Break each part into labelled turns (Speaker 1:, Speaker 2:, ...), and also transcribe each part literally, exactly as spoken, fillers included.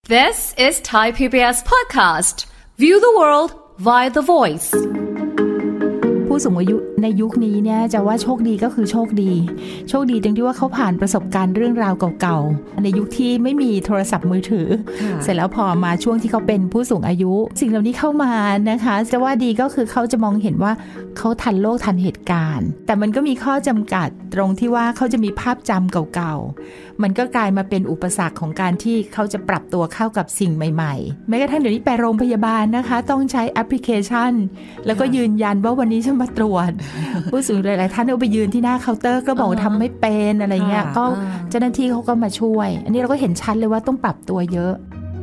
Speaker 1: This is Thai พี บี เอส podcast. View the world via the voice.
Speaker 2: ผู้สูงอายุในยุคนี้เนี่ยจะว่าโชคดีก็คือโชคดีโชคดีตรงที่ว่าเขาผ่านประสบการณ์เรื่องราวเก่าๆในยุคที่ไม่มีโทรศัพท์มือถือเสร็จแล้วพอมาช่วงที่เขาเป็นผู้สูงอายุสิ่งเหล่านี้เข้ามานะคะจะว่าดีก็คือเขาจะมองเห็นว่าเขาทันโลกทันเหตุการณ์แต่มันก็มีข้อจำกัดตรงที่ว่าเขาจะมีภาพจำเก่าๆมันก็กลายมาเป็นอุปสรรคของการที่เขาจะปรับตัวเข้ากับสิ่งใหม่ๆแม้กระทั่งเดี๋ยวนี้ไปโรงพยาบาลนะคะต้องใช้แอปพลิเคชันแล้วก็ยืนยันว่าวันนี้ฉันมาตรวจผู้สูงอายุหลายๆท่านเอาไปยืนที่หน้าเคาน์เตอร์ก็บอกทำไม่เป็นอะไรเงี้ยก็เจ้าหน้าที่เขาก็มาช่วยอันนี้เราก็เห็นชัดเลยว่าต้องปรับตัวเยอะ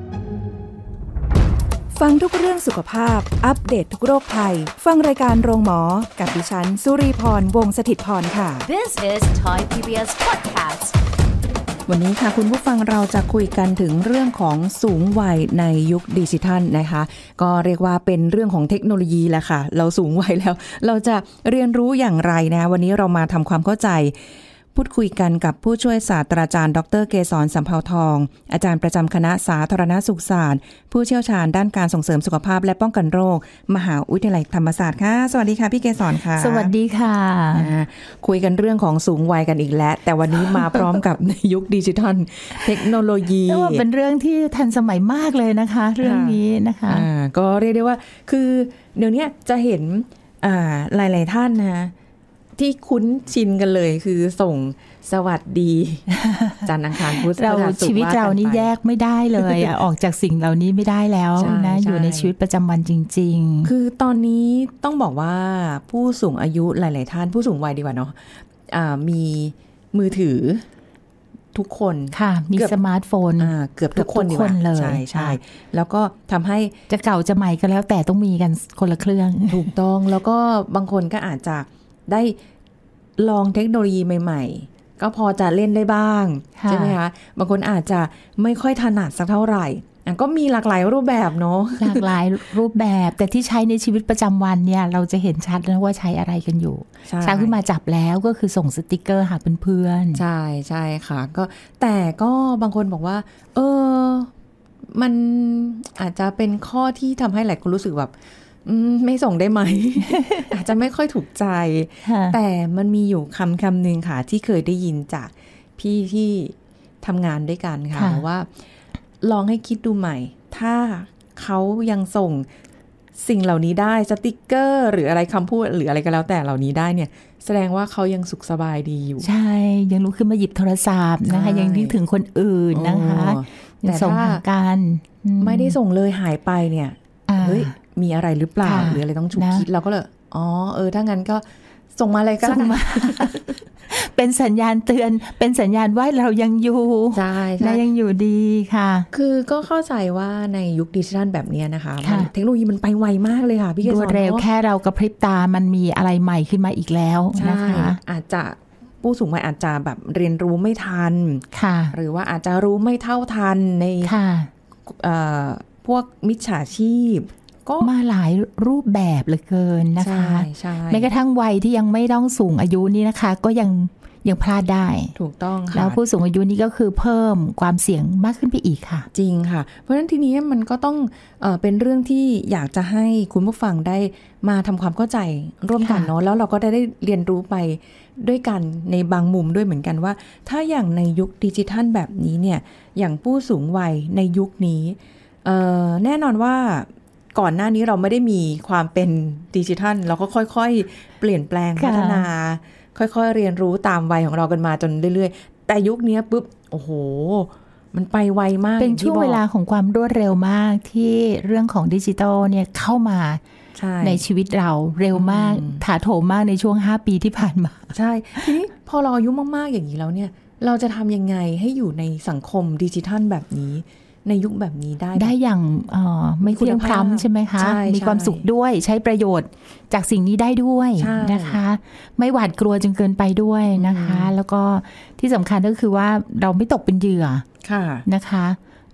Speaker 3: ฟังทุกเรื่องสุขภาพอัปเดต ท, ทุกโรคภัยฟังรายการโรงหมอกับดิฉันสุรีพรวงศ์สถิตพรค่ะ
Speaker 1: This is Thai พี บี เอส podcast.
Speaker 3: วันนี้ค่ะคุณผู้ฟังเราจะคุยกันถึงเรื่องของสูงวัยในยุคดิจิทัลนะคะก็เรียกว่าเป็นเรื่องของเทคโนโลยีแหละค่ะเราสูงวัยแล้วเราจะเรียนรู้อย่างไรนะวันนี้เรามาทำความเข้าใจพูดคุยกันกับผู้ช่วยศาสตราจารย์ดร.เกษรสำเภาทองอาจารย์ประจำคณะสาธารณสุขศาสตร์ผู้เชี่ยวชาญด้านการส่งเสริมสุขภาพและป้องกันโรคมหาวิทยาลัยธรรมศาสตร์ค่ะสวัสดีค่ะพี่เกษรค่ะ
Speaker 2: สวัสดีค่ะ
Speaker 3: คุยกันเรื่องของสูงวัยกันอีกแล้วแต่วันนี้มาพร้อมกับในยุคดิจิทัลเทคโนโลยี
Speaker 2: เป็นเรื่องที่ทันสมัยมากเลยนะคะเรื่องนี้นะคะ
Speaker 3: ก็เรียกได้ว่าคือเดี๋ยวนี้จะเห็นหลายๆท่านนะที่คุ้นชินกันเลยคือส่งสวัสดีจันทร์อังคารพุธ
Speaker 2: เราชีวิตเรานี่แยกไม่ได้เลยอ่ะ ออกจากสิ่งเหล่านี้ไม่ได้แล้วนะอยู่ในชีวิตประจำวันจริง
Speaker 3: ๆคือตอนนี้ต้องบอกว่าผู้สูงอายุหลายๆท่านผู้สูงวัยดีกว่าเนาะมีมือถือทุกคน
Speaker 2: ค่ะมีสมาร์ทโฟน
Speaker 3: เกือบทุกคนเลยใช่ใช่แล้วก็ทำให้
Speaker 2: จะเก่าจะใหม่ก็แล้วแต่ต้องมีกันคนละเครื่อง
Speaker 3: ถูกต้องแล้วก็บางคนก็อาจจะได้ลองเทคโนโลยีใหม่ๆก็พอจะเล่นได้บ้างใช่ไหมคะบางคนอาจจะไม่ค่อยถนัดสักเท่าไหร่ก็มีหลากหลายรูปแบบเนาะ
Speaker 2: หลากหลายรูปแบบแต่ที่ใช้ในชีวิตประจำวันเนี่ยเราจะเห็นชัดนะว่าใช้อะไรกันอยู่เช้าขึ้นมาจับแล้วก็คือส่งสติกเกอร์หาเพื่อน
Speaker 3: ๆใช่ใช่ค่ะก็แต่ก็บางคนบอกว่าเออมันอาจจะเป็นข้อที่ทำให้หลายคนรู้สึกแบบไม่ส่งได้ไหม อาจจะไม่ค่อยถูกใจ แต่มันมีอยู่คำคำหนึ่งค่ะที่เคยได้ยินจากพี่ที่ทำงานด้วยกันค่ะว่าลองให้คิดดูใหม่ถ้าเขายังส่งสิ่งเหล่านี้ได้สติกเกอร์หรืออะไรคำพูดหรืออะไรก็แล้วแต่เหล่านี้ได้เนี่ยแสดงว่าเขายังสุขสบายดีอยู่
Speaker 2: ใช่ยังลุกขึ้นมาหยิบโทรศัพท์นะคะยังนึกถึงคนอื่นนะคะยังส่งหากัน
Speaker 3: ไม่ได้ส่งเลยหายไปเนี่ยเฮ้ยมีอะไรหรือเปล่าหรืออะไรต้องฉุกคิดเราก็เลยอ๋อเออถ้างั้นก็ส่งมาอะไรก็แล้วกัน
Speaker 2: เป็นสัญญาณเตือนเป็นสัญญาณว่าเรายังอยู่
Speaker 3: ใช่ใช่
Speaker 2: ยังอยู่ดีค่ะ
Speaker 3: คือก็เข้าใจว่าในยุคดิจิทัลแบบนี้นะคะเทคโนโลยีมันไปไวมากเลยค่ะพี่เกศร
Speaker 2: รวดเร็วแค่เรากระพริบตามันมีอะไรใหม่ขึ้นมาอีกแล้วนะคะ
Speaker 3: อาจจะผู้สูงวัยอาจจะแบบเรียนรู้ไม่ทัน
Speaker 2: ค่ะ
Speaker 3: หรือว่าอาจจะรู้ไม่เท่าทันในพวกมิจฉาชีพ
Speaker 2: ก็มาหลายรูปแบบเหลือเกินนะคะแม้กระทั่งวัยที่ยังไม่ต้องสูงอายุนี่นะคะก็ยังยังพลาดได้
Speaker 3: ถูกต้องค่ะ
Speaker 2: แล้วผู้สูงอายุนี่ก็คือเพิ่มความเสี่ยงมากขึ้นไปอีกค่ะ
Speaker 3: จริงค่ะเพราะฉะนั้นทีนี้มันก็ต้องเอ่อเป็นเรื่องที่อยากจะให้คุณผู้ฟังได้มาทำความเข้าใจร่วมกันเนาะแล้วเราก็ได้ได้เรียนรู้ไปด้วยกันในบางมุมด้วยเหมือนกันว่าถ้าอย่างในยุคดิจิทัลแบบนี้เนี่ยอย่างผู้สูงวัยในยุคนี้เอ่อแน่นอนว่าก่อนหน้านี้เราไม่ได้มีความเป็นดิจิทัลเราก็ค่อยๆเปลี่ยนแปลงพัฒนาค่อยๆเรียนรู้ตามวัยของเรากันมาจนเรื่อยๆแต่ยุคนี้ปุ๊บโอ้โหมันไปไวมาก
Speaker 2: เป็นช่วงเวลาของความรวดเร็วมากที่เรื่องของดิจิทัลเนี่ยเข้ามาใ, ในชีวิตเราเร็วมากถาโถมมากในช่วงห้าปีที่ผ่านมา
Speaker 3: ใช่ทีนี้พอเราอายุมากๆอย่างนี้แล้วเนี่ยเราจะทำยังไงให้อยู่ในสังคมดิจิทัลแบบนี้ในยุคแบบนี้ได้
Speaker 2: ได้อย่างไม่เพียงพล้ำใช่ไหมคะมีความสุขด้วยใช้ประโยชน์จากสิ่งนี้ได้ด้วยนะคะไม่หวาดกลัวจนเกินไปด้วยนะคะแล้วก็ที่สำคัญก็คือว่าเราไม่ตกเป็นเหยื่อนะคะ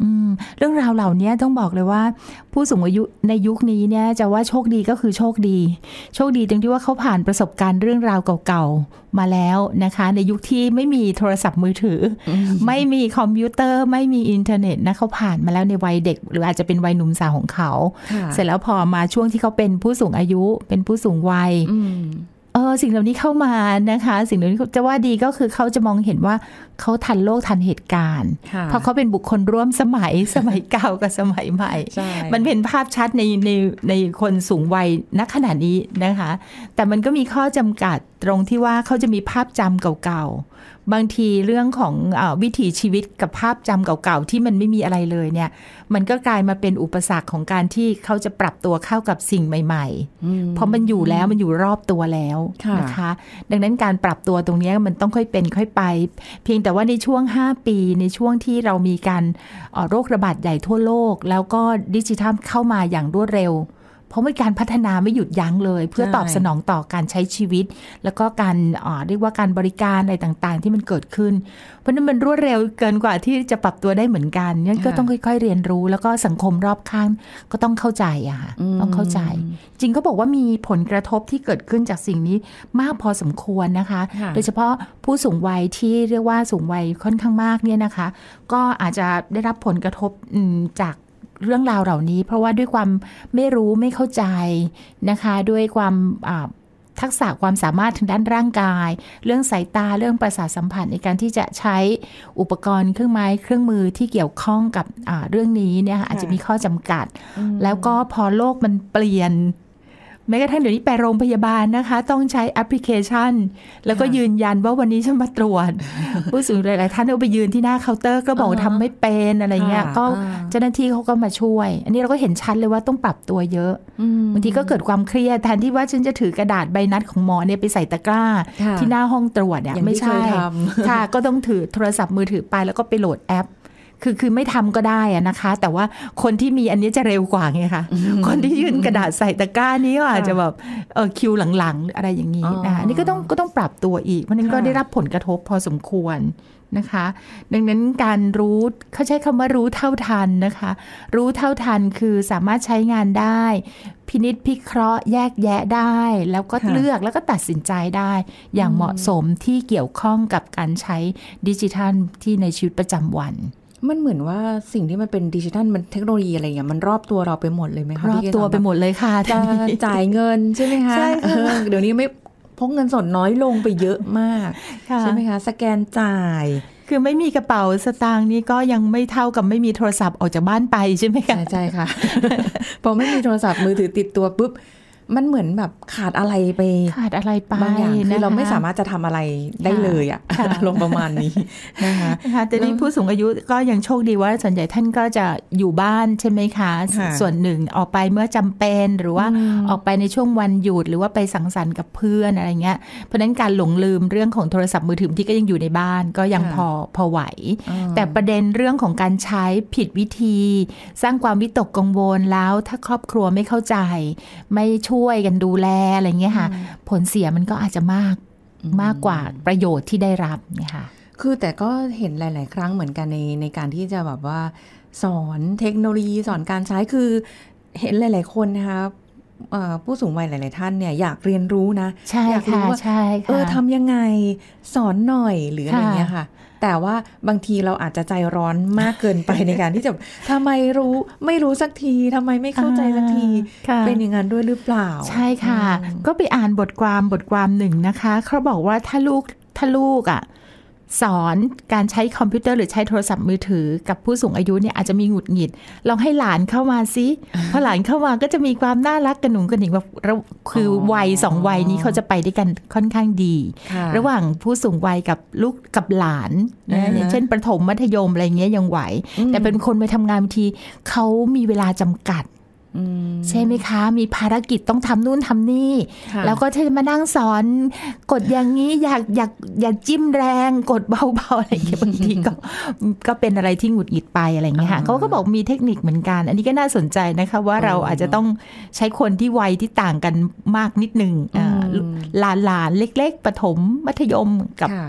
Speaker 2: เรื่องราวเหล่านี้ต้องบอกเลยว่าผู้สูงอายุในยุคนี้เนี่ยจะว่าโชคดีก็คือโชคดีโชคดีตรงที่ว่าเขาผ่านประสบการณ์เรื่องราวเก่าๆมาแล้วนะคะในยุคที่ไม่มีโทรศัพท์มือถือ ไม่มีคอมพิวเตอร์ไม่มีอินเทอร์เน็ตนะเขาผ่านมาแล้วในวัยเด็กหรืออาจจะเป็นวัยหนุ่มสาวของเขาเสร็จแล้วพอมาช่วงที่เขาเป็นผู้สูงอายุเป็นผู้สูงวัยเออสิ่งเหล่านี้เข้ามานะคะสิ่งเหล่านี้จะว่าดีก็คือเขาจะมองเห็นว่าเขาทันโลกทันเหตุการณ์เพราะเขาเป็นบุคคลร่วมสมัยสมัยเก่ากับสมัยใหม่มันเป็นภาพชัดในในในคนสูงวัยณขณะนี้นะคะแต่มันก็มีข้อจำกัดตรงที่ว่าเขาจะมีภาพจำเก่าๆบางทีเรื่องของเอ่อวิถีชีวิตกับภาพจำเก่าๆที่มันไม่มีอะไรเลยเนี่ยมันก็กลายมาเป็นอุปสรรคของการที่เขาจะปรับตัวเข้ากับสิ่งใหม่ๆเพราะมันอยู่แล้วมันอยู่รอบตัวแล้วนะคะดังนั้นการปรับตัวตรงนี้มันต้องค่อยเป็นค่อยไปเพียงแต่ว่าในช่วงห้าปีในช่วงที่เรามีการโรคระบาดใหญ่ทั่วโลกแล้วก็ดิจิทัลเข้ามาอย่างรวดเร็วเพราะมีการพัฒนาไม่หยุดยั้งเลยเพื่อตอบสนองต่อการใช้ชีวิตแล้วก็การเรียกว่าการบริการอะไรต่างๆที่มันเกิดขึ้นเพราะนั้นมันรวดเร็วเกินกว่าที่จะปรับตัวได้เหมือนกันงั้นก็ต้องค่อยๆเรียนรู้แล้วก็สังคมรอบข้างก็ต้องเข้าใจอะค่ะต้องเข้าใจจริงเขาบอกว่ามีผลกระทบที่เกิดขึ้นจากสิ่งนี้มากพอสมควรนะคะโดยเฉพาะผู้สูงวัยที่เรียกว่าสูงวัยค่อนข้างมากเนี่ยนะคะก็อาจจะได้รับผลกระทบจากเรื่องราวเหล่านี้เพราะว่าด้วยความไม่รู้ไม่เข้าใจนะคะด้วยความทักษะความสามารถทางด้านร่างกายเรื่องสายตาเรื่องประสาทสัมผัสในการที่จะใช้อุปกรณ์เครื่องไม้เครื่องมือที่เกี่ยวข้องกับเรื่องนี้เนี่ยอาจจะมีข้อจำกัดแล้วก็พอโลกมันเปลี่ยนแม้กระทั่งเดี๋ยวนี้ไปโรงพยาบาลนะคะต้องใช้แอปพลิเคชันแล้วก็ยืนยันว่าวันนี้ฉันมาตรวจผู้สูงหลายๆท่านเอาไปยืนที่หน้าเคาน์เตอร์ก็บอกทำไม่เป็นอะไรเงี้ยก็เจ้าหน้าที่เขาก็มาช่วยอันนี้เราก็เห็นชัดเลยว่าต้องปรับตัวเยอะบางทีก็เกิดความเครียดแทนที่ว่าฉันจะถือกระดาษใบนัดของหมอเนี่ยไปใส่ตะกร้าที่หน้าห้องตรวจเนี่ยไม่ใช่ค่ะก็ต้องถือโทรศัพท์มือถือไปแล้วก็ไปโหลดแอปคือคือไม่ทำก็ได้อะนะคะแต่ว่าคนที่มีอันนี้จะเร็วกว่าไงคะคนที่ยื่นกระดาษใส่ตะกร้านี้อาจจะแบบเออคิวหลังๆอะไรอย่างนี้นะคะอันนี้ก็ต้องก็ต้องปรับตัวอีกเพราะนั้นก็ได้รับผลกระทบพอสมควรนะคะดังนั้นการรู้เขาใช้คำว่ารู้เท่าทันนะคะรู้เท่าทันคือสามารถใช้งานได้พินิจพิเคราะห์แยกแยะได้แล้วก็เลือกแล้วก็ตัดสินใจได้อย่างเหมาะสมที่เกี่ยวข้องกับการใช้ดิจิทัลที่ในชีวิตประจำวัน
Speaker 3: มันเหมือนว่าสิ่งที่มันเป็นดิจิทัลมันเทคโนโลยีอะไรอย่างเงี้ยมันรอบตัวเราไปหมดเลยไหมคะ
Speaker 2: รอบตัวไปหมดเลยค่ะ
Speaker 3: จะจ่ายเงินใช่ไหมคะใช่เดี๋ยวนี้ไม่พกเงินสดน้อยลงไปเยอะมากใช่ไหมคะสแกนจ่าย
Speaker 2: คือไม่มีกระเป๋าสตางค์นี่ก็ยังไม่เท่ากับไม่มีโทรศัพท์ออกจากบ้านไปใช่ไหมคะ
Speaker 3: ใช่ค่ะพอไม่มีโทรศัพท์มือถือติดตัวปุ๊บมันเหมือนแบบขาดอะไรไป
Speaker 2: ขาดอะไรไป
Speaker 3: บางอย่างคือเราไม่สามารถจะทำอะไรได้เลยอะลงประมาณนี้นะคะ
Speaker 2: แต่นี่ผู้สูงอายุก็ยังโชคดีว่าส่วนใหญ่ท่านก็จะอยู่บ้านใช่ไหมคะส่วนหนึ่งออกไปเมื่อจำเป็นหรือว่าออกไปในช่วงวันหยุดหรือว่าไปสังสรรค์กับเพื่อนอะไรเงี้ยเพราะนั้นการหลงลืมเรื่องของโทรศัพท์มือถือที่ก็ยังอยู่ในบ้านก็ยังพอพอไหวแต่ประเด็นเรื่องของการใช้ผิดวิธีสร้างความวิตกกังวลแล้วถ้าครอบครัวไม่เข้าใจไม่ช่วยกันดูแลอะไรเงี้ยค่ะผลเสียมันก็อาจจะมากมากกว่าประโยชน์ที่ได้รับเนี่ยค่ะ
Speaker 3: คือแต่ก็เห็นหลายๆครั้งเหมือนกันในในการที่จะแบบว่าสอนเทคโนโลยีสอนการใช้คือเห็นหลายๆคนนะคะผู้สูงวัยหลายๆท่านเนี่ยอยากเรียนรู้นะอยากรู้ว่าเออทำยังไงสอนหน่อยหรืออะไรเงี้ยค่ะแต่ว่าบางทีเราอาจจะใจร้อนมากเกินไปในการที่จะทำไมรู้ไม่รู้สักทีทำไมไม่เข้าใจสักทีเป็นอย่างนั้นด้วยหรือเปล่า
Speaker 2: ใช่ค่ะก็ไปอ่านบทความบทความหนึ่งนะคะเขาบอกว่าถ้าลูกถ้าลูกอ่ะสอนการใช้คอมพิวเตอร์หรือใช้โทรศัพท์มือถือกับผู้สูงอายุเนี่ยอาจจะมีหงุดหงิดลองให้หลานเข้ามาซิพอหลานเข้ามาก็จะมีความน่ารักกระหนุงกระหนิงแบบคือวัยสองวัยนี้เขาจะไปด้วยกันค่อนข้างดีระหว่างผู้สูงวัยกับลูกกับหลานนะอย่างเช่นประถมมัธยมอะไรเงี้ยยังไหวแต่เป็นคนไปทำงานบางทีเขามีเวลาจำกัดใช่ไหมคะมีภารกิจต้องทำนู่นทำนี่แล้วก็จะมานั่งสอนกดอย่างนี้อยากอยากอยากจิ้มแรงกดเบาๆอะไรอย่างเงี้ยบางทีก็ก็เป็นอะไรที่หงุดหงิดไปอะไรอย่างเงี้ยค่ะเขาก็บอกมีเทคนิคเหมือนกันอันนี้ก็น่าสนใจนะคะว่าเราอาจจะต้องใช้คนที่วัยที่ต่างกันมากนิดนึงหลานๆเล็กๆประถมมัธยมกับ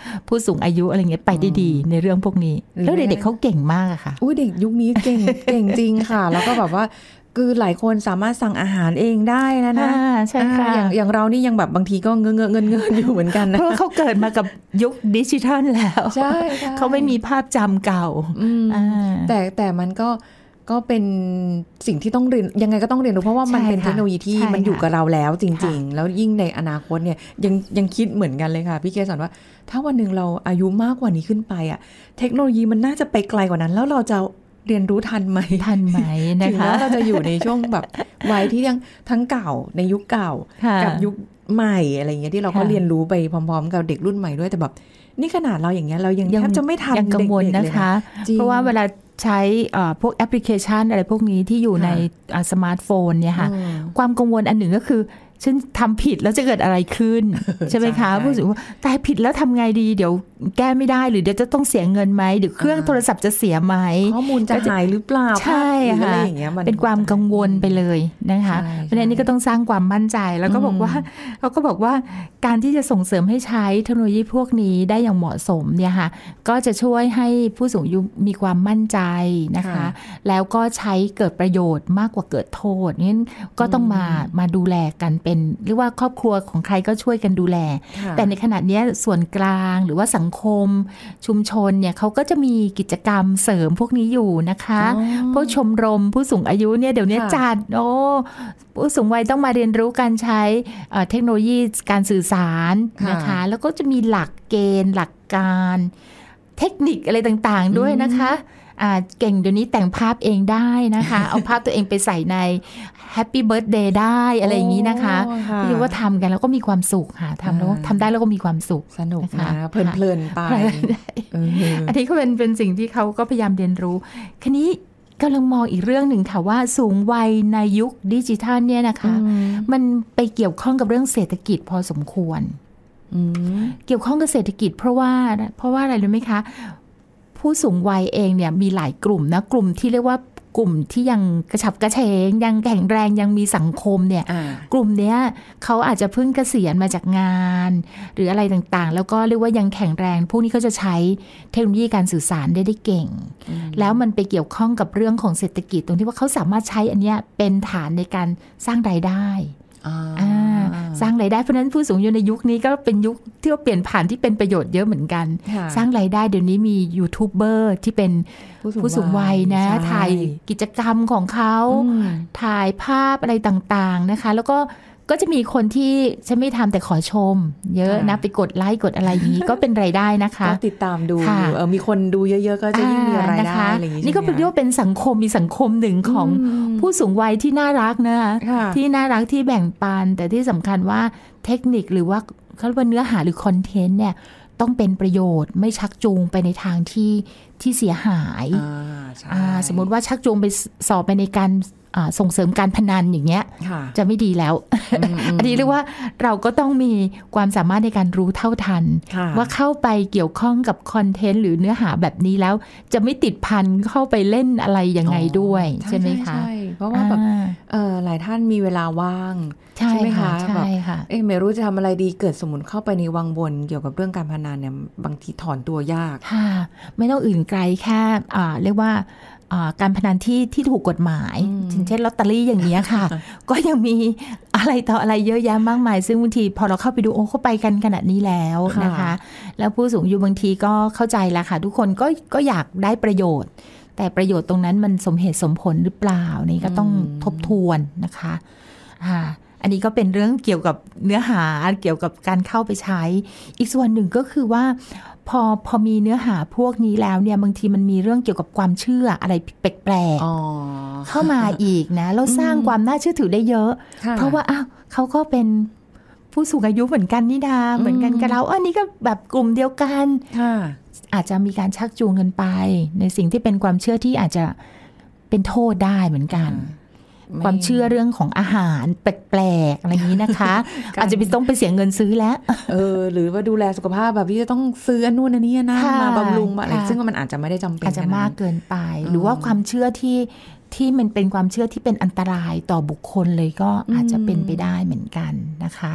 Speaker 2: ผู้สูงอายุอะไรเงี้ยไปได้ดีในเรื่องพวกนี้แล้วเด็กๆเขาเก่งมากอะค่ะ
Speaker 3: อุ้ยเด็กยุคนี้เก่ง เก่งจริงค่ะแล้วก็แบบว่าคือหลายคนสามารถสั่งอาหารเองได้แล้วนะ
Speaker 2: ใช่ค่ะ
Speaker 3: อย่างอย่างเรานี่ยังแบบบางทีก็เงอะเงอะเงินเงินอยู่เหมือนกันนะ
Speaker 2: เพราะเขาเกิดมากับยุคดิจิทัลแล้ว
Speaker 3: ใช่
Speaker 2: เขาไม่มีภาพจำเก่า
Speaker 3: แต่แต่มันก็ก็เป็นสิ่งที่ต้องเรียนยังไงก็ต้องเรียนรู้เพราะว่ามันเป็นเทคโนโลยีที่มันอยู่กับเราแล้วจริงๆแล้วยิ่งในอนาคตเนี่ยยังยังคิดเหมือนกันเลยค่ะพี่เกศสอนว่าถ้าวันหนึ่งเราอายุมากกว่านี้ขึ้นไปอ่ะเทคโนโลยีมันน่าจะไปไกลกว่านั้นแล้วเราจะเรียนรู้ทันไหม
Speaker 2: ทันไหมนะคะ
Speaker 3: ถึงแม้เราจะอยู่ในช่วงแบบวัยที่ยังทั้งเก่าในยุคเก่ากับยุคใหม่อะไรเงี้ยที่เราก็เรียนรู้ไปพร้อมๆกับเด็กรุ่นใหม่ด้วยแต่แบบนี่ขนาดเราอย่างเงี้ยเรายังแทบจะไม่ทัน
Speaker 2: ยังกังวลนะคะเพราะว่าเวลาใช้พวกแอปพลิเคชันอะไรพวกนี้ที่อยู่ในสมาร์ทโฟนเนี่ยค่ะความกังวลอันหนึ่งก็คือฉันทำผิดแล้วจะเกิดอะไรขึ้น ใช่ไหมคะผู้สูงว่าตายผิดแล้วทำไงดีเดี๋ยวแก้ไม่ได้หรือเดี๋ยวจะต้องเสียเงินไหมเดี๋ยวเครื่องโทรศัพท์จะเสียไหม
Speaker 3: ข้อมูลจะหายหรือเปล่า
Speaker 2: ใช่ค่ะเป็นความกังวลไปเลยนะคะเพราะฉะนั้นนี่ก็ต้องสร้างความมั่นใจแล้วก็บอกว่าเขาก็บอกว่าการที่จะส่งเสริมให้ใช้เทคโนโลยีพวกนี้ได้อย่างเหมาะสมเนี่ยค่ะก็จะช่วยให้ผู้สูงอายุมีความมั่นใจนะคะแล้วก็ใช้เกิดประโยชน์มากกว่าเกิดโทษงั้นก็ต้องมามาดูแลกันเป็นหรือว่าครอบครัวของใครก็ช่วยกันดูแลแต่ในขณะนี้ส่วนกลางหรือว่าสังคมชุมชนเนี่ยเขาก็จะมีกิจกรรมเสริมพวกนี้อยู่นะคะพวกชมรมผู้สูงอายุเนี่ยเดี๋ยวนี้จัดโอ้ผู้สูงวัยต้องมาเรียนรู้การใช้เทคโนโลยีการสื่อสารนะคะแล้วก็จะมีหลักเกณฑ์หลักการเทคนิคอะไรต่างๆด้วยนะคะเก่งเดี๋ยวนี้แต่งภาพเองได้นะคะเอาภาพตัวเองไปใส่ในแฮปปี้เบิร์ธเดย์ได้อะไรอย่างนี้นะคะพี่ว่าทำกันแล้วก็มีความสุขค่ะทำแล้วทำได้แล้วก็มีความสุข
Speaker 3: สนุกนะเพลินๆไป
Speaker 2: อันนี้ก็เป็นเป็นสิ่งที่เขาก็พยายามเรียนรู้คันนี้กำลังมองอีกเรื่องหนึ่งค่ะว่าสูงวัยในยุคดิจิทัลเนี่ยนะคะมันไปเกี่ยวข้องกับเรื่องเศรษฐกิจพอสมควรเกี่ยวข้องกับเศรษฐกิจเพราะว่าเพราะว่าอะไรรู้ไหมคะผู้สูงวัยเองเนี่ยมีหลายกลุ่มนะกลุ่มที่เรียกว่ากลุ่มที่ยังกระฉับกระเฉงยังแข็งแรงยังมีสังคมเนี่ยกลุ่มเนี้ยเขาอาจจะเพิ่งเกษียณมาจากงานหรืออะไรต่างๆแล้วก็เรียกว่ายังแข็งแรงพวกนี้เขาจะใช้เทคโนโลยีการสื่อสารได้ได้เก่งแล้วมันไปเกี่ยวข้องกับเรื่องของเศรษฐกิจตรงที่ว่าเขาสามารถใช้อันเนี้ยเป็นฐานในการสร้างรายได้สร้างรายได้เพราะนั้นผู้สูงอายุในยุคนี้ก็เป็นยุคที่ว่าเปลี่ยนผ่านที่เป็นประโยชน์เยอะเหมือนกันสร้างรายได้เดี๋ยวนี้มียูทูบเบอร์ที่เป็นผู้สูงวัยนะถ่ายกิจกรรมของเขาถ่ายภาพอะไรต่างๆนะคะแล้วก็ก็จะมีคนที่ฉันไม่ทำแต่ขอชมเยอะนะไปกดไลค์กดอะไรอย่างนี้ก็เป็นรายได้นะคะ
Speaker 3: ก็ติดตามดูเออมีคนดูเยอะๆก็จะยิ่งมีรายได้อะไรอย่างนี้
Speaker 2: นี่ก็เป็นเรียกว่าเป็นสังคมมีสังคมหนึ่งของผู้สูงวัยที่น่ารักนะคะที่น่ารักที่แบ่งปันแต่ที่สำคัญว่าเทคนิคหรือว่าเขาเรียกว่าเนื้อหาหรือคอนเทนต์เนี่ยต้องเป็นประโยชน์ไม่ชักจูงไปในทางที่ที่เสียหายสมมติว่าชักจูงไปสอบไปในการส่งเสริมการพนันอย่างเงี้ยจะไม่ดีแล้วอันนี้เรียกว่าเราก็ต้องมีความสามารถในการรู้เท่าทันว่าเข้าไปเกี่ยวข้องกับคอนเทนต์หรือเนื้อหาแบบนี้แล้วจะไม่ติดพันเข้าไปเล่นอะไรยังไงด้วยใช่ไหมคะ
Speaker 3: ใช่เพราะว่าแบบหลายท่านมีเวลาว่างใช่ไหมคะแบบเอ๊ะไม่รู้จะทำอะไรดีเกิดสมมุติเข้าไปในวังวนเกี่ยวกับเรื่องการพนันเนี่ยบางทีถอนตัวยาก
Speaker 2: ค่ะไม่ต้องอื่นไกลแค่เรียกว่าการพนันที่ที่ถูกกฎหมายเช่นลอตเตอรี่อย่างนี้ค่ะ ก็ยังมีอะไรต่ออะไรเยอะแยะมากมายซึ่งบางทีพอเราเข้าไปดูโอ้เขาไปกันขนาดนี้แล้วนะคะแล้วผู้สูงอายุบางทีก็เข้าใจแล้วค่ะทุกคนก็ก็อยากได้ประโยชน์แต่ประโยชน์ตรงนั้นมันสมเหตุสมผลหรือเปล่านี่ก็ต้องทบทวนนะคะอันนี้ก็เป็นเรื่องเกี่ยวกับเนื้อหาเกี่ยวกับการเข้าไปใช้อีกส่วนหนึ่งก็คือว่าพอพอมีเนื้อหาพวกนี้แล้วเนี่ยบางทีมันมีเรื่องเกี่ยวกับความเชื่ออะไรแปลกๆเข้ามาอีกนะเราสร้างความน่าเชื่อถือได้เยอะเพราะว่าอ้าวเขาก็เป็นผู้สูงอายุเหมือนกันนี่นาเหมือนกันกับเราอันนี้ก็แบบกลุ่มเดียวกันอาจจะมีการชักจูงกันไปในสิ่งที่เป็นความเชื่อที่อาจจะเป็นโทษได้เหมือนกันความเชื่อเรื่องของอาหารแปลกๆอะไรอย่างนี้นะคะ อาจจะไปต้องไปเสียเงินซื้อแล้ว
Speaker 3: เออหรือว่าดูแลสุขภาพแบบที่จะต้องซื้ออันนู่นอันนี้นะมาบำรุงอะไรซึ่งมันอาจจะไม่ได้จำเป็น
Speaker 2: อาจจะมากเกินไปหรือว่าความเชื่อที่ที่มันเป็นความเชื่อที่เป็นอันตรายต่อบุคคลเลยก็อาจจะเป็นไปได้เหมือนกันนะคะ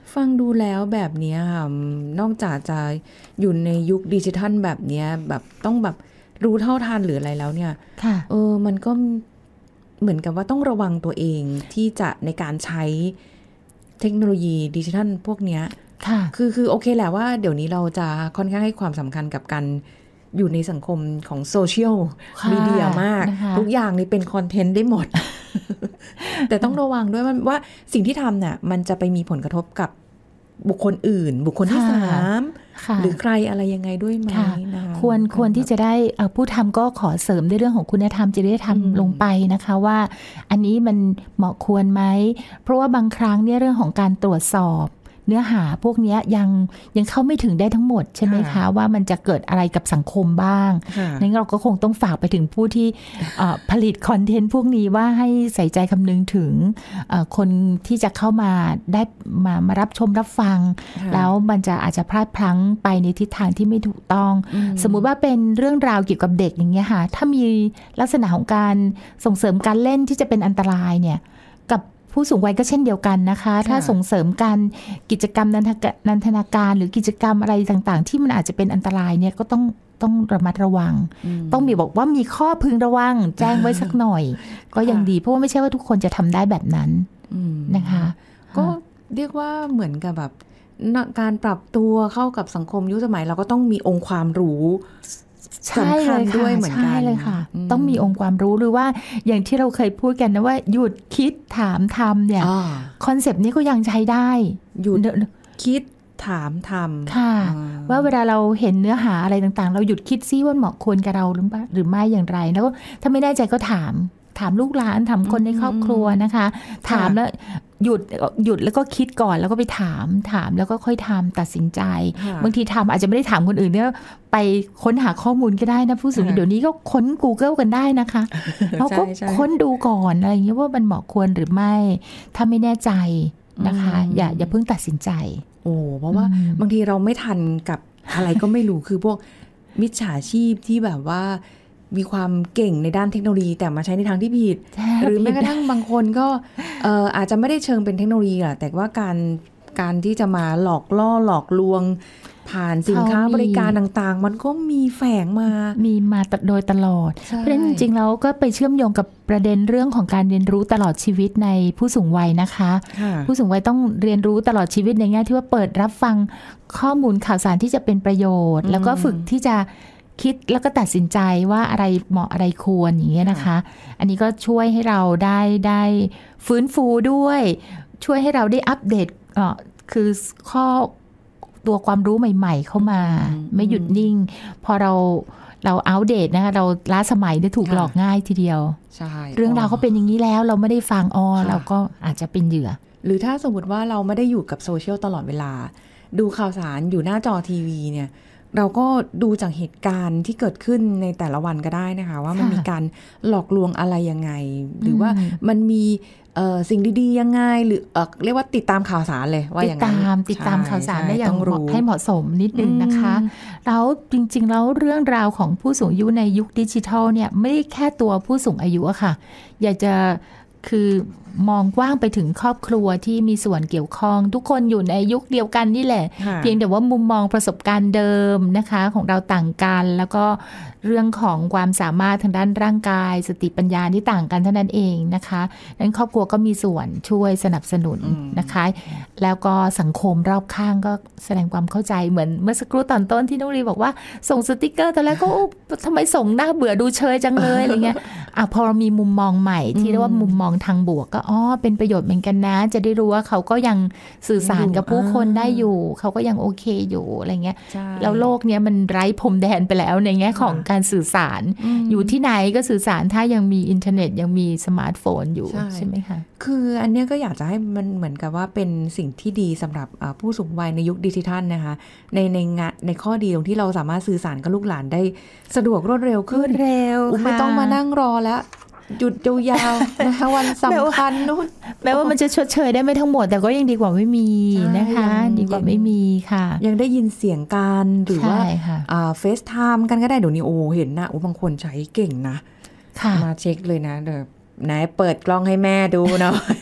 Speaker 3: ฟังดูแล้วแบบนี้ค่ะนอกจากจะอยู่ในยุคดิจิทัลแบบนี้แบบต้องแบบรู้เท่าทันหรืออะไรแล้วเนี่ยเออมันก็เหมือนกับว่าต้องระวังตัวเองที่จะในการใช้เทคโนโลยีดิจิทัลพวกเนี้ยคือคือโอเคแหละว่าเดี๋ยวนี้เราจะค่อนข้างให้ความสำคัญกับการอยู่ในสังคมของโซเชียลมีเดียมากทุกอย่างนี่เป็นคอนเทนต์ได้หมด แต่ต้องระวังด้วยว่าสิ่งที่ทำเนี่ยมันจะไปมีผลกระทบกับบุคคลอื่นบุคคลที่สามหรือใครอะไรยังไงด้วยไหมนะคะ
Speaker 2: ควรควรที่จะได้ผู้ทำก็ขอเสริมในเรื่องของคุณธรรมจริยธรรมลงไปนะคะว่าอันนี้มันเหมาะควรไหมเพราะว่าบางครั้งเนี่ยเรื่องของการตรวจสอบเนื้อหาพวกนี้ยังยังเข้าไม่ถึงได้ทั้งหมดใช่ไหมคะว่ามันจะเกิดอะไรกับสังคมบ้างนั้นเราก็คงต้องฝากไปถึงผู้ที่ผลิตคอนเทนต์พวกนี้ว่าให้ใส่ใจคำนึงถึงคนที่จะเข้ามาได้มามารับชมรับฟังแล้วมันจะอาจจะพลาดพลั้งไปในทิศทางที่ไม่ถูกต้องสมมุติว่าเป็นเรื่องราวเกี่ยวกับเด็กอย่างเงี้ยค่ะถ้ามีลักษณะของการส่งเสริมการเล่นที่จะเป็นอันตรายเนี่ยกับผู้สูงวัยก็เช่นเดียวกันนะคะถ้าส่งเสริมการกิจกรรมนันทนาการหรือกิจกรรมอะไรต่างๆที่มันอาจจะเป็นอันตรายเนี่ยก็ต้องต้องระมัดระวังต้องมีบอกว่ามีข้อพึงระวังแจ้งไว้สักหน่อยก็ยังดีเพราะว่าไม่ใช่ว่าทุกคนจะทำได้แบบนั้นนะคะ
Speaker 3: ก็เรียกว่าเหมือนกับแบบการปรับตัวเข้ากับสังคมยุคสมัยเราก็ต้องมีองค์ความรู้
Speaker 2: สำคัญด้วยเหมือนกันใช่เลยค่ะต้องมีองค์ความรู้หรือว่าอย่างที่เราเคยพูดกันนะว่าหยุดคิดถามทำเนี่ยคอนเซปต์นี้ก็ยังใช้ได้
Speaker 3: หยุดคิดถามทำ
Speaker 2: ค่ะว่าเวลาเราเห็นเนื้อหาอะไรต่างๆเราหยุดคิดซิว่าเหมาะควรกับเราหรือหรือไม่อย่างไรแล้วถ้าไม่แน่ใจก็ถามถามลูกหลานถามคนในครอบครัวนะคะถามแล้วหยุดหยุดแล้วก็คิดก่อนแล้วก็ไปถามถามแล้วก็ค่อยทำตัดสินใจบางทีทำอาจจะไม่ได้ถามคนอื่นเนี่ยไปค้นหาข้อมูลก็ได้นะผู้สูงอายุเดี๋ยวนี้ก็ค้น Google กันได้นะคะแล้วก็ค้นดูก่อนอะไรอย่างเงี้ยว่ามันเหมาะควรหรือไม่ถ้าไม่แน่ใจนะคะอย่าอย่าเพิ่งตัดสินใจ
Speaker 3: โอ้เพราะว่าบางทีเราไม่ทันกับอะไรก็ไม่รู้คือพวกมิจฉาชีพที่แบบว่ามีความเก่งในด้านเทคโนโลยีแต่มาใช้ในทางที่ผิดหรือแม้กระทั่งบางคนก็เอ่ออาจจะไม่ได้เชิงเป็นเทคโนโลยีอะแต่ว่าการการที่จะมาหลอกล่อหลอกลวงผ่านสินค้าบริการต่างๆมันก็มีแฝงมา
Speaker 2: มีมาโดยตลอดเพราะฉะนั้นจริงๆแล้วก็ไปเชื่อมโยงกับประเด็นเรื่องของการเรียนรู้ตลอดชีวิตในผู้สูงวัยนะคะผู้สูงวัยต้องเรียนรู้ตลอดชีวิตในแง่ที่ว่าเปิดรับฟังข้อมูลข่าวสารที่จะเป็นประโยชน์แล้วก็ฝึกที่จะคิดแล้วก็ตัดสินใจว่าอะไรเหมาะอะไรควรอย่างเงี้ยนะคะอันนี้ก็ช่วยให้เราได้ได้ฟื้นฟูด้วยช่วยให้เราได้อัปเดตเอ่อคือข้อตัวความรู้ใหม่ๆเข้ามาไม่หยุดนิ่งพอเราเราอัปเดตนะคะเราล้าสมัยได้ถูกหลอกง่ายทีเดียว
Speaker 3: ใช่
Speaker 2: เรื่องราวเขาเป็นอย่างนี้แล้วเราไม่ได้ฟังอ๋อเราก็อาจจะเป็นเหยื่อ
Speaker 3: หรือถ้าสมมติว่าเราไม่ได้อยู่กับโซเชียลตลอดเวลาดูข่าวสารอยู่หน้าจอทีวีเนี่ยเราก็ดูจากเหตุการณ์ที่เกิดขึ้นในแต่ละวันก็ได้นะคะว่ามันมีการหลอกลวงอะไรยังไงหรือว่ามันมีสิ่งดีๆยังไงหรือเอ่อเรียกว่าติดตามข่าวสารเลยว่าอย่างนั้น
Speaker 2: ติดตามติดตามข่าวสารได้อย่างให้เหมาะสมนิดนึงนะคะแล้วจริงๆแล้วเรื่องราวของผู้สูงอายุในยุคดิจิทัลเนี่ยไม่ได้แค่ตัวผู้สูงอายุอะค่ะอยากจะคือมองกว้างไปถึงครอบครัวที่มีส่วนเกี่ยวข้องทุกคนอยู่ในยุคเดียวกันนี่แหละเพียงแต่ว่ามุมมองประสบการณ์เดิมนะคะของเราต่างกันแล้วก็เรื่องของความสามารถทางด้านร่างกายสติปัญญาที่ต่างกันเท่านั้นเองนะคะนั้นครอบครัวก็มีส่วนช่วยสนับสนุนนะคะแล้วก็สังคมรอบข้างก็แสดงความเข้าใจเหมือนเมื่อสักครู่ตอนต้นที่น้องรีบอกว่าส่งสติกเกอร์แต่แล้วก็ทำไมส่งหน้าเบื่อดูเชยจังเลยอะไรเงี้ยอ่ะพอเรามีมุมมองใหม่ที่เรียกว่ามุมมองทางบวกก็อ๋อเป็นประโยชน์เหมือนกันนะจะได้รู้ว่าเขาก็ยังสื่อสารกับผู้คนได้อยู่เขาก็ยังโอเคอยู่อะไรเงี้ยแล้วโลกเนี้ยมันไร้พรมแดนไปแล้วในแง่ของการสื่อสารอยู่ที่ไหนก็สื่อสารถ้ายังมีอินเทอร์เน็ตยังมีสมาร์ทโฟนอยู่ใช่ไหมคะ
Speaker 3: คืออันเนี้ยก็อยากจะให้มันเหมือนกับว่าเป็นสิ่งที่ดีสำหรับผู้สูงวัยในยุคดิจิทัลนะคะในในงานในข้อดีตรงที่เราสามารถสื่อสารกับลูกหลานได้สะดวกรวดเร็วขึ้น
Speaker 2: เร็ว
Speaker 3: ไม่ต้องมานั่งรอแล้วหยุดยาวๆนะคะวันสำคัญนู่น
Speaker 2: แม้ว่ามันจะชดเชยได้ไม่ทั้งหมดแต่ก็ยังดีกว่าไม่มีนะคะดีกว่าไม่มีค่ะ
Speaker 3: ยังได้ยินเสียงกันหรือว่าเฟซไทม์กันก็ได้เดี๋ยวนี้โอ้เห็นนะโอ้บางคนใช้เก่งนะมาเช็คเลยนะเดี๋ยวไหนเปิดกล้องให้แม่ดูหน่อย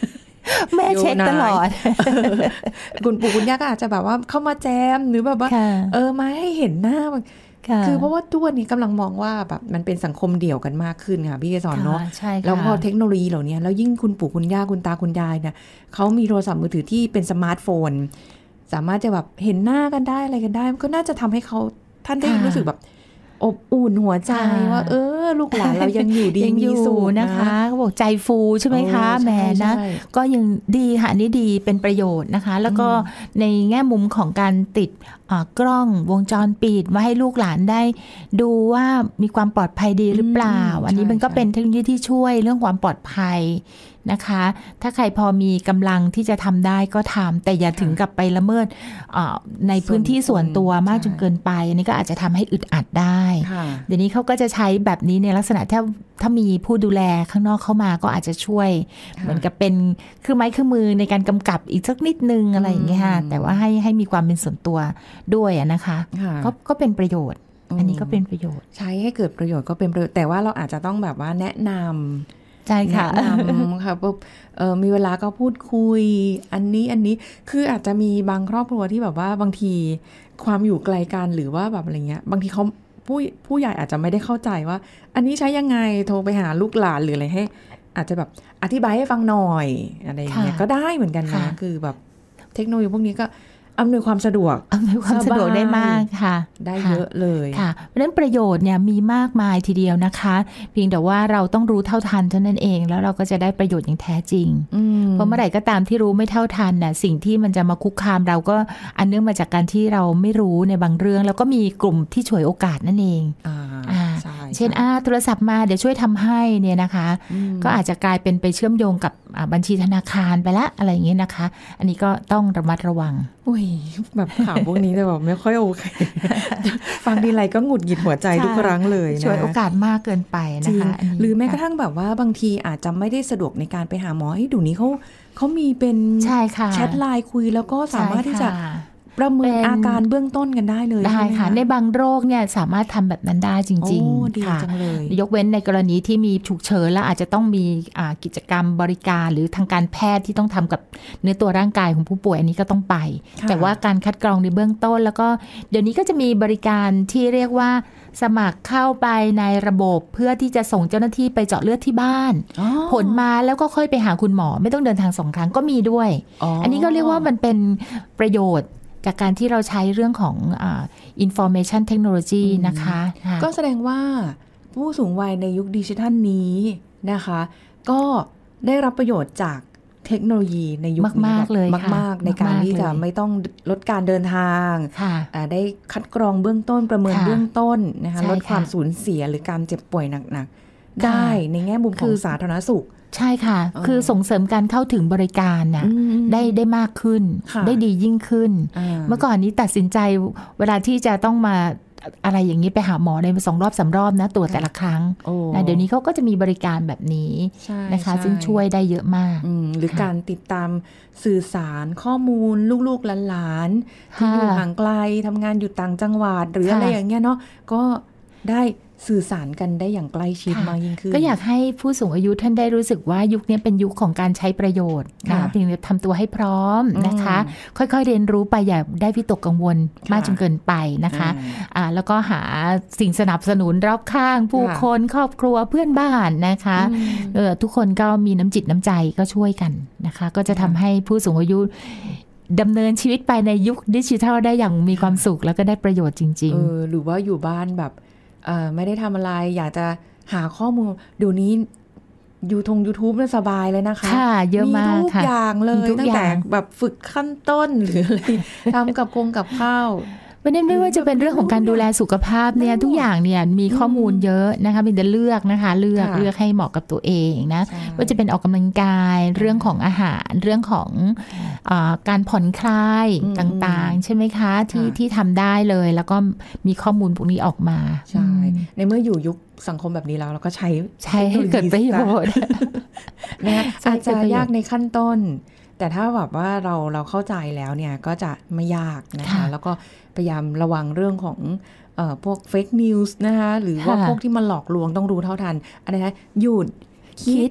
Speaker 2: แม่เช็คตลอด
Speaker 3: คุณปู่คุณย่าก็อาจจะแบบว่าเข้ามาแจมหรือแบบว่าเออมาให้เห็นหน้าคือเพราะว่าทุกวันนี้กำลังมองว่าแบบมันเป็นสังคมเดี่ยวกันมากขึ้นค่ะพี่เกศรเนาะแล้วพอเทคโนโลยีเหล่านี้แล้วยิ่งคุณปู่คุณย่าคุณตาคุณยายเนี่ยเขามีโทรศัพท์มือถือที่เป็นสมาร์ทโฟนสามารถจะแบบเห็นหน้ากันได้อะไรกันได้ก็น่าจะทำให้เขาท่านได้รู้สึกแบบอบอุ่นหัวใจว่าเออลูกหลานเรายังอยู่ดีมีสุข
Speaker 2: นะคะเขาบอกใจฟูใช่ไหมคะแม่นะก็ยังดีค่ะนี่ดีเป็นประโยชน์นะคะแล้วก็ในแง่มุมของการติดกล้องวงจรปิดว่าให้ลูกหลานได้ดูว่ามีความปลอดภัยดีหรือเปล่าอันนี้มันก็เป็นเทคโนโลยีที่ช่วยเรื่องความปลอดภัยนะคะถ้าใครพอมีกำลังที่จะทำได้ก็ทำแต่อย่าถึงกับไปละเมิดในพื้นที่ส่วนตัวมากจนเกินไปอันนี้ก็อาจจะทำให้อึดอัดได้เดี๋ยวนี้เขาก็จะใช้แบบนี้ในลักษณะถ้าถ้ามีผู้ดูแลข้างนอกเข้ามาก็อาจจะช่วยเหมือนกับเป็นเครื่องไม้เครื่องมือในการกำกับอีกสักนิดนึงอะไรอย่างเงี้ยค่ะแต่ว่าให้ให้มีความเป็นส่วนตัวด้วยนะคะก็ก็เป็นประโยชน์อันนี้ก็เป็นประโยชน์
Speaker 3: ใช้ให้เกิดประโยชน์ก็เป็นประโยชน์แต่ว่าเราอาจจะต้องแบบว่าแนะนำ
Speaker 2: ใช่ค่ะ
Speaker 3: แนะนำค่ะปุ๊บเออมีเวลาก็พูดคุยอันนี้อันนี้คืออาจจะมีบางครอบครัวที่แบบว่าบางทีความอยู่ไกลกันหรือว่าแบบอะไรเงี้ยบางทีเขาผู้ผู้ใหญ่อาจจะไม่ได้เข้าใจว่าอันนี้ใช้ยังไงโทรไปหาลูกหลานหรืออะไรให้อาจจะแบบอธิบายให้ฟังหน่อยอะไรอย่างเงี้ยก็ได้เหมือนกันนะคือแบบเทคโนโลยีพวกนี้ก็อำนวยความสะดวก
Speaker 2: อำนวยความสะดวกได้มากค่ะ
Speaker 3: ได้เยอะเลย
Speaker 2: ค่ะเพราะฉะนั้นประโยชน์เนี่ยมีมากมายทีเดียวนะคะเพียงแต่ว่าเราต้องรู้เท่าทันเท่านั้นเองแล้วเราก็จะได้ประโยชน์อย่างแท้จริงเพราะเมื่อไหร่ก็ตามที่รู้ไม่เท่าทันน่ะสิ่งที่มันจะมาคุกคามเราก็อันเนื่องมาจากการที่เราไม่รู้ในบางเรื่องแล้วก็มีกลุ่มที่ฉวยโอกาสนั่นเองเช่นอ่าโทรศัพท์มาเดี๋ยวช่วยทำให้เนี่ยนะคะก็อาจจะกลายเป็นไปเชื่อมโยงกับบัญชีธนาคารไปละอะไรอย่างเงี้ยนะคะอันนี้ก็ต้องระมัดระวัง
Speaker 3: อุ้ยแบบข่าวพวกนี้แต่แบบไม่ค่อยโอเคฟังทีไรก็หงุดหงิดหัวใจทุกครั้งเลยนะ
Speaker 2: ช่วยโอกาสมากเกินไปนะคะ
Speaker 3: หรือแม้กระทั่งแบบว่าบางทีอาจจะไม่ได้สะดวกในการไปหาหมอให้ดูนี้เขาเขามีเป็นแชทไลน์คุยแล้วก็สามารถที่จะประเมินอาการเบื้องต้นกันได้เลย
Speaker 2: ได้ค่ะในบางโรคเนี่ยสามารถทำแบบนั้นได้จริง
Speaker 3: ๆค่ะ
Speaker 2: ยกเว้นในกรณีที่มีฉุกเฉินแล้วอาจจะต้องมีกิจกรรมบริการหรือทางการแพทย์ที่ต้องทำกับเนื้อตัวร่างกายของผู้ป่วยอันนี้ก็ต้องไปแต่ว่าการคัดกรองในเบื้องต้นแล้วก็เดี๋ยวนี้ก็จะมีบริการที่เรียกว่าสมัครเข้าไปในระบบเพื่อที่จะส่งเจ้าหน้าที่ไปเจาะเลือดที่บ้านผลมาแล้วก็ค่อยไปหาคุณหมอไม่ต้องเดินทางสองครั้งก็มีด้วย อ, อันนี้ก็เรียกว่ามันเป็นประโยชน์จากการที่เราใช้เรื่องของอ่า information technology นะคะ
Speaker 3: ก็แสดงว่าผู้สูงวัยในยุคดิจิทัลนี้นะคะก็ได้รับประโยชน์จากเทคโนโลยีในยุคนี้
Speaker 2: มากๆเลย
Speaker 3: มากๆในการที่จะไม่ต้องลดการเดินทางได้คัดกรองเบื้องต้นประเมินเบื้องต้นนะคะลดความสูญเสียหรือการเจ็บป่วยหนักๆได้ในแง่มุมของสาธารณสุข
Speaker 2: ใช่ค่ะคือส่งเสริมการเข้าถึงบริการน่ะได้ได้มากขึ้นได้ดียิ่งขึ้นเมื่อก่อนนี้ตัดสินใจเวลาที่จะต้องมาอะไรอย่างนี้ไปหาหมอในสองรอบสามรอบนะตรวจแต่ละครั้งนะเดี๋ยวนี้เขาก็จะมีบริการแบบนี้นะคะซึ่งช่วยได้เยอะมาก
Speaker 3: หรือการติดตามสื่อสารข้อมูลลูกๆหลานๆที่อยู่ห่างไกลทำงานอยู่ต่างจังหวัดหรืออะไรอย่างเงี้ยเนาะก็ได้สื่อสารกันได้อย่างใกล้ชิดมากยิ่งขึ้น
Speaker 2: ก็อยากให้ผู้สูงอายุท่านได้รู้สึกว่ายุคนี้เป็นยุคของการใช้ประโยชน์นะเพียงแต่ทำตัวให้พร้อมนะคะค่อยๆเรียนรู้ไปอย่าได้วิตกกังวลมากจนเกินไปนะคะอ่าแล้วก็หาสิ่งสนับสนุนรอบข้างผู้คนครอบครัวเพื่อนบ้านนะคะเออทุกคนก็มีน้ำจิตน้ำใจก็ช่วยกันนะคะก็จะทำให้ผู้สูงอายุดำเนินชีวิตไปในยุคดิจิทัลได้อย่างมีความสุขแล้วก็ได้ประโยชน์จริงๆ
Speaker 3: เออหรือว่าอยู่บ้านแบบไม่ได้ทำอะไรอยากจะหาข้อมูลเดี๋ยวนี้ยูทง YouTube น่ะสบายเลยนะคะ
Speaker 2: ค่ะเยอะมาก
Speaker 3: มีทุกอย่างเลยตั้งแต่แบบฝึกขั้นต้นหรืออะไรทำกับคงกับข้าว
Speaker 2: ไม่ได้ไม่ว่าจะเป็นเรื่องของการดูแลสุขภาพเนี่ยทุกอย่างเนี่ยมีข้อมูลเยอะนะคะเป็นจะเลือกนะคะเลือกเลือกให้เหมาะกับตัวเองนะว่าจะเป็นออกกำลังกายเรื่องของอาหารเรื่องของการผ่อนคลายต่างๆใช่ไหมคะที่ที่ทำได้เลยแล้วก็มีข้อมูลพวกนี้ออกมา
Speaker 3: ใช่ในเมื่ออยู่ยุคสังคมแบบนี้แล้วเราก็ใช้
Speaker 2: ใช้ให้เกิดประโยชน์
Speaker 3: นะคะอาจจะยากในขั้นต้นแต่ถ้าแบบว่าเราเราเข้าใจแล้วเนี่ยก็จะไม่ยากนะคะแล้วก็พยายามระวังเรื่องของเอ่อพวกเฟกนิวส์นะคะหรือว่าพวกที่มาหลอกลวงต้องรู้เท่าทันอะไรนะหยุดคิดท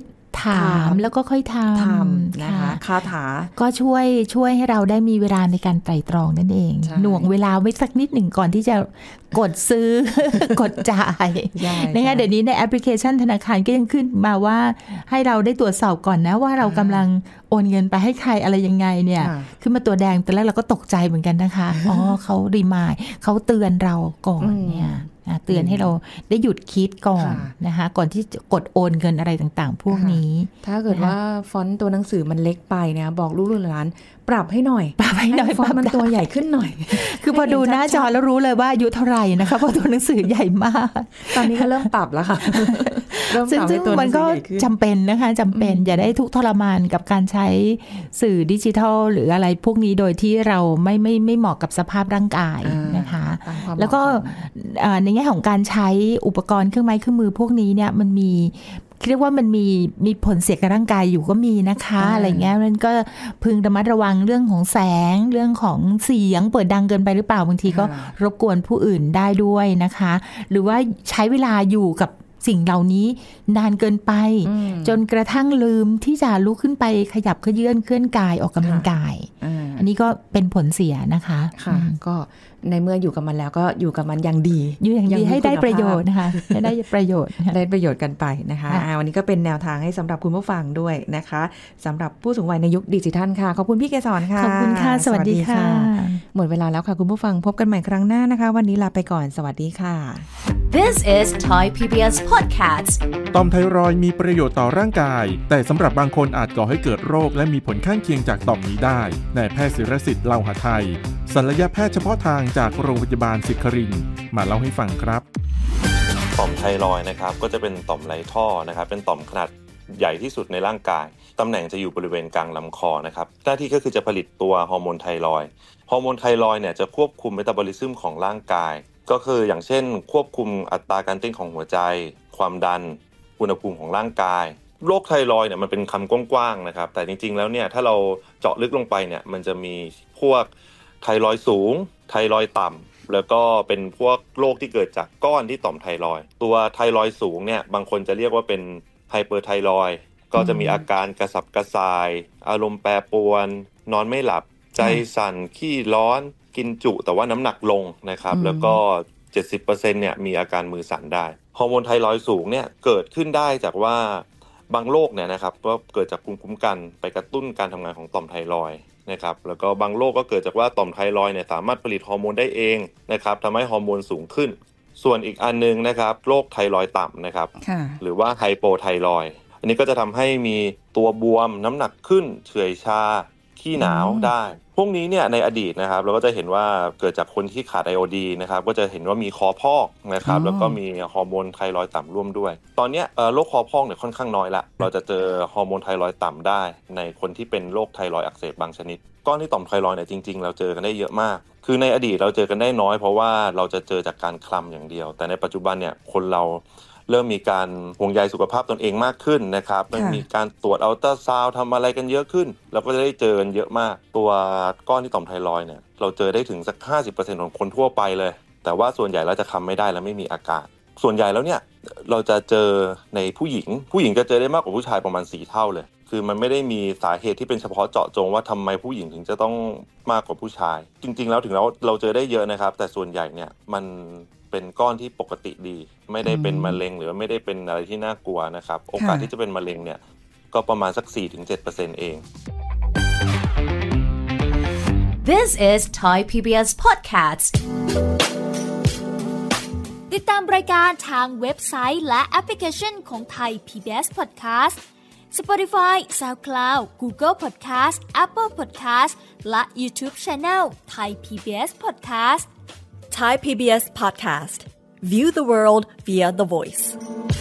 Speaker 2: ถามแล้วก็ค่อยทำ
Speaker 3: ทำนะคะคาถา
Speaker 2: ก็ช่วยช่วยให้เราได้มีเวลาในการไตร่ตรองนั่นเองหน่วงเวลาไว้สักนิดหนึ่งก่อนที่จะกดซื้อ กดจ่ายนะคะเดี๋ยวนี้ในแอปพลิเคชันธนาคารก็ยังขึ้นมาว่าให้เราได้ตรวจสอบก่อนนะว่าเรากำลังโอนเงินไปให้ใครอะไรยังไงเนี่ยขึ้นมาตัวแดงแต่แรกเราก็ตกใจเหมือนกันนะคะอ๋อเขารีมายเขาเตือนเราก่อนเนี่ยเตือนให้เราได้หยุดคิดก่อนนะคะก่อนที่จะกดโอนเงินอะไรต่างๆพวกนี้
Speaker 3: ถ้าเกิดว่าฟอนต์ตัวหนังสือมันเล็กไปเนี่ยบอกลูกหลานปรับให้หน่อย
Speaker 2: ปรับให้หน่อย
Speaker 3: ฟอนต์มันตัวใหญ่ขึ้นหน่อย
Speaker 2: คือพอดูหน้าจอแล้วรู้เลยว่าอายุเท่าไหร่นะคะเพราะตัวหนังสือใหญ่มาก
Speaker 3: ตอนนี้ก็เริ่มปรับแล้วค่ะเริ่มปรับให้ตัวหนังสือใหญ่ขึ้น
Speaker 2: จำเป็นนะคะจำเป็นอย่าได้ทุกข์ทรมานกับการใช้สื่อดิจิทัลหรืออะไรพวกนี้โดยที่เราไม่ไม่ไม่เหมาะกับสภาพร่างกายนะคะแล้วก็ในแง่ของการใช้อุปกรณ์เครื่องไม้เครื่องมือพวกนี้เนี่ยมันมีเรียกว่ามันมีมีผลเสียกับร่างกายอยู่ก็มีนะคะอะไรเงี้ยมันก็พึงระมัดระวังเรื่องของแสงเรื่องของเสียงเปิดดังเกินไปหรือเปล่าบางทีก็รบกวนผู้อื่นได้ด้วยนะคะหรือว่าใช้เวลาอยู่กับสิ่งเหล่านี้นานเกินไปจนกระทั่งลืมที่จะลุกขึ้นไปขยับเขยื้อนเคลื่อนกายออกกำลังกายอันนี้ก็เป็นผลเสียนะคะ
Speaker 3: ค่ะก็ในเมื่ออยู่กับมันแล้วก็อยู่กับมันอย่างดี
Speaker 2: อยู่อย่างดีให้ได้ประโยชน์นะคะให้ได้ประโยชน์
Speaker 3: ได้ประโยชน์กันไปนะคะวันนี้ก็เป็นแนวทางให้สำหรับคุณผู้ฟังด้วยนะคะสำหรับผู้สูงวัยในยุคดิจิทัลค่ะขอบคุณพี่เกษรค่ะ
Speaker 2: ขอบคุณค่ะสวัสดีค่ะ
Speaker 3: หมดเวลาแล้วค่ะคุณผู้ฟังพบกันใหม่ครั้งหน้านะคะวันนี้ลาไปก่อนสวัสดีค่ะ
Speaker 1: This is Thai พี บี เอส Podcast
Speaker 4: ต่อมไทรอยด์มีประโยชน์ต่อร่างกายแต่สำหรับบางคนอาจก่อให้เกิดโรคและมีผลข้างเคียงจากต่อมนี้ได้นายแพทย์ศิรสิทธิ์เล่าหไทยศัลยแพทย์เฉพาะทางจากโรงพยาบาลศิครินทร์มาเล่าให้ฟังครับ
Speaker 5: ต่อมไทรอยด์นะครับก็จะเป็นต่อมไรท่อนะครับเป็นต่อมขนาดใหญ่ที่สุดในร่างกายตำแหน่งจะอยู่บริเวณกลางลำคอนะครับหน้าที่ก็คือจะผลิตตัวฮอร์โมนไทรอยด์ฮอร์โมนไทรอยด์เนี่ยจะควบคุมเมตาบอลิซึมของร่างกายก็คืออย่างเช่นควบคุมอัตราการเต้นของหัวใจความดันอุณหภูมิของร่างกายโรคไทรอยด์เนี่ยมันเป็นคำกว้างๆนะครับแต่จริงๆแล้วเนี่ยถ้าเราเจาะลึกลงไปเนี่ยมันจะมีพวกไทรอยด์สูงไทรอยด์ต่ำแล้วก็เป็นพวกโรคที่เกิดจากก้อนที่ต่อมไทรอยด์ตัวไทรอยด์สูงเนี่ยบางคนจะเรียกว่าเป็นไฮเปอร์ไทรอยด์ก็จะมีอาการกระสับกระส่ายอารมณ์แปรปรวนนอนไม่หลับใจสั่นขี้ร้อนกินจุแต่ว่าน้ำหนักลงนะครับแล้วก็ เจ็ดสิบเปอร์เซ็นต์ เนี่ยมีอาการมือสั่นได้ฮอร์โมนไทรอยด์สูงเนี่ยเกิดขึ้นได้จากว่าบางโรคเนี่ยนะครับก็เกิดจากภูมิคุ้มกันไปกระตุ้นการทำงานของต่อมไทรอยด์นะครับแล้วก็บางโรคก็เกิดจากว่าต่อมไทรอยด์เนี่ยสามารถผลิตฮอร์โมนได้เองนะครับทำให้ฮอร์โมนสูงขึ้นส่วนอีกอันนึงนะครับโรคไทรอยด์ต่ำนะครับหรือว่าไฮโปไทรอยด์อันนี้ก็จะทำให้มีตัวบวมน้ำหนักขึ้นเฉื่อยชาขี้หนาวได้พวกนี้เนี่ยในอดีตนะครับเราก็จะเห็นว่าเกิดจากคนที่ขาดไอโอดีนะครับก็จะเห็นว่ามีคอพอกนะครับแล้วก็มีฮอร์โมนไทรอยด์ต่ำร่วมด้วยตอนนี้โรคคอพอกเนี่ยค่อนข้างน้อยละเราจะเจอฮอร์โมนไทรอยด์ต่ำได้ในคนที่เป็นโรคไทรอยด์อักเสบบางชนิดก้อนที่ต่อมไทรอยด์เนี่ยจริงๆเราเจอกันได้เยอะมากคือในอดีตเราเจอกันได้น้อยเพราะว่าเราจะเจอจากการคลำอย่างเดียวแต่ในปัจจุบันเนี่ยคนเราเริ่มมีการห่วงใยสุขภาพตนเองมากขึ้นนะครับมันมีการตรวจอัลตราซาวด์ทำอะไรกันเยอะขึ้นเราก็จะได้เจอกันเยอะมากตัวก้อนที่ต่อมไทรอยด์เนี่ยเราเจอได้ถึงสัก ห้าสิบเปอร์เซ็นต์ ของคนทั่วไปเลยแต่ว่าส่วนใหญ่เราจะคลำไม่ได้และไม่มีอาการส่วนใหญ่แล้วเนี่ยเราจะเจอในผู้หญิงผู้หญิงจะเจอได้มากกว่าผู้ชายประมาณสี่เท่าเลยคือมันไม่ได้มีสาเหตุที่เป็นเฉพาะเจาะจงว่าทำไมผู้หญิงถึงจะต้องมากกว่าผู้ชายจริงๆแล้วถึงแล้วเราเจอได้เยอะนะครับแต่ส่วนใหญ่เนี่ยมันเป็นก้อนที่ปกติดีไม่ได้เป็นมะเร็งหรือไม่ได้เป็นอะไรที่น่ากลัวนะครับโอกาสที่จะเป็นมะเร็งเนี่ยก็ประมาณสัก สี่ถึงเจ็ดเปอร์เซ็นต์ เอง
Speaker 1: This is Thai พี บี เอส Podcast
Speaker 6: ติดตามรายการทางเว็บไซต์และแอปพลิเคชันของ Thai พี บี เอส Podcast Spotify, SoundCloud, Google Podcast, Apple Podcast และ YouTube Channel Thai พี บี เอส Podcast
Speaker 7: Thai พี บี เอส Podcast. View the world via the voice.